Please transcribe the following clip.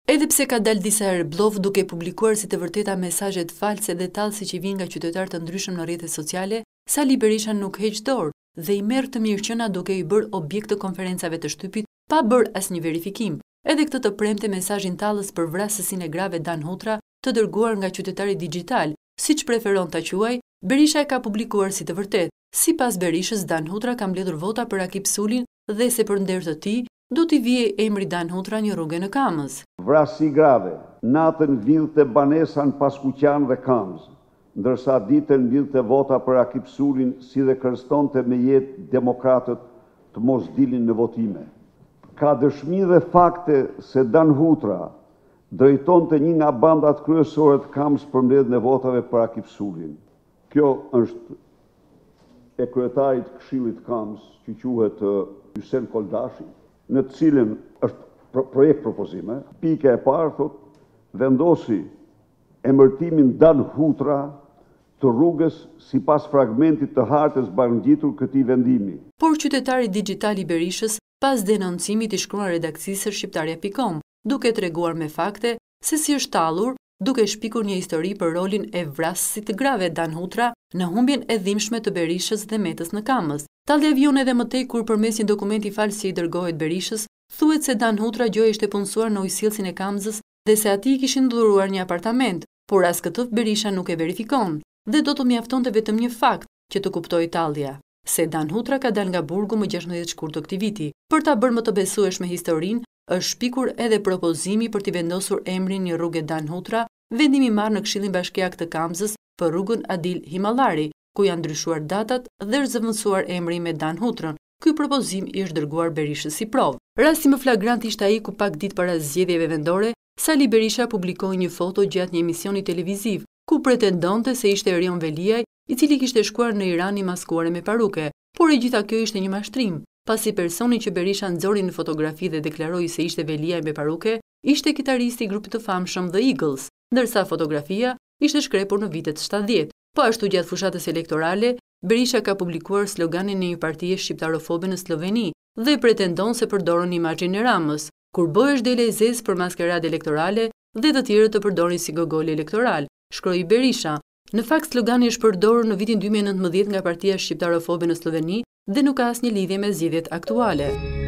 Edhe pse ka dalë disa herë bllov duke publikuar si të vërteta mesazhe false dhe tallësi që vijnë nga qytetarë të ndryshëm në rrjetet sociale, Sali Berisha nuk heq dorë dhe i merr të mirëqenia duke i bërë objekt të konferencave të shtypit pa bërë asnjë verifikim. Edhe këtë të premte mesazhin tallës për vrasësinë e grave Dan Hutra të dërguar nga qytetari digjital, siç preferon ta quaj, Berisha e ka publikuar si të vërtetë. Sipas Berishës, Dan Hutra ka mbledhur vota për Akip Sulin dhe se për nder të tij do t'i vijë emri Dan Hutra një rrugë në Kamës. Vrasësi grave, natën vidhte banesa në Paskuqan dhe Kamës, ndërsa ditën mbledhte vota për Akip Sulin si dhe kërcënonte me jetë demokratët të mos dilin në votime. Ka dëshmi dhe fakte se Dan Hutra drejtonte një nga bandat kryesore të Kamës për mbledhjen e votave për Akip Sulin. Kjo është e kryetarit të Këshillit të Kamës, që quhet Hysen Koldashi, në të cilën është projekt propozime. Pika e parë thot, vendosi emërtimin Dan Hutra të rrugës sipas fragmentit të hartës bashkëngjitur këtij vendimi. Por qytetari digjital i Berishës, pas denoncimit i shkruan redakcisë shqiptaria.com, duke treguar me fakte se si është tallur, duke shpikur një histori për rolin e vrasësit të grave Dan Hutra në humbjen e dhimbshme të Berishës dhe Metës në Kamës. Tallja vjen edhe më tej kur përmes një dokumenti fals që i dërgohet Berishës, thuhet se Dan Hutra gjoj ishte punësuar në ujësillësin e Kamzës dhe se atij i kishin dhuruar një apartament, por as këtë Berisha nuk e verifikon dhe do të mjaftonte vetëm një fakt që të kuptojë tallja, se Dan Hutra ka dalë nga burgu më 16 shkurt të këtij viti. Për ta bërë më të besueshme historinë, është shpikur edhe propozimi për t'i vendosur emrin një rrugë Dan Hutra, vendimi marrë në Këshillin Bashkiak të Kamzës për rrugën Adil Himallari, ku janë ndryshuar datat dhe është zëvendësuar emri me Dan Hutrën. Ky propozim i është dërguar Berishës si provë. Rasti më flagrant ishte ai ku pak ditë para zgjedhjeve vendore, Sali Berisha publikoi një foto gjatë një emisioni televiziv, ku pretendonte se ishte Erion Veliaj, i cili kishte shkuar në Iran i maskuar me paruke, por e gjitha kjo ishte një mashtrim, pasi personi që Berisha nxori në fotografi dhe deklaroi se ishte Veliaj me paruke, ishte kitaristi i grupit të famshëm The Eagles, ndërsa fotografia ishte shkrepur në vitet 70. Po ashtu gjatë fushatës elektorale, Berisha ka publikuar sloganin e një partie shqiptarofobe në Sloveni dhe pretendon se përdorën imazhin e Ramës, kur bëhesh dele e zezë për maskeradë elektorale dhe të tjerë të përdorin si gogol elektoral, shkroi Berisha. Në fakt, slogani është përdorur në vitin 2019 nga partia shqiptarofobe në Sloveni dhe nuk ka asnjë lidhje me zgjedhjet aktuale.